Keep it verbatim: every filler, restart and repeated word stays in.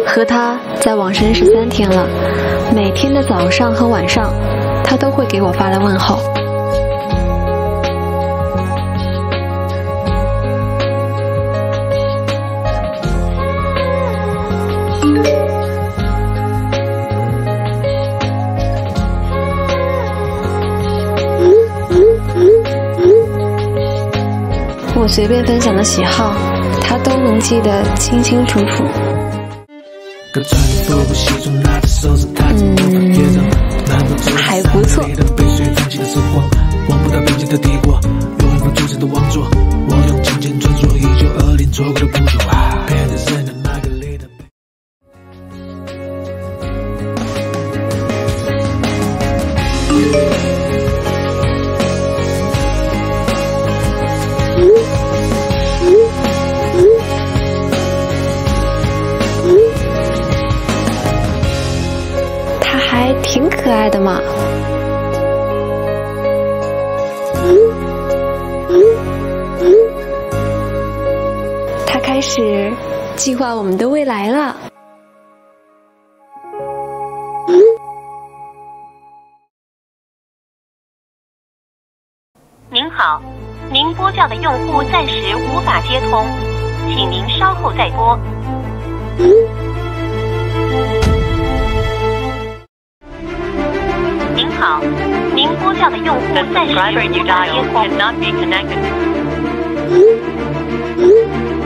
和他在网认识三天了，每天的早上和晚上，他都会给我发来问候。我随便分享的喜好，他都能记得清清楚楚。嗯，还不错。他还挺可爱的嘛。他开始计划我们的未来了。 您好，您拨叫的用户暂时无法接通，请您稍后再拨。您好，您拨叫的用户暂时无法接通。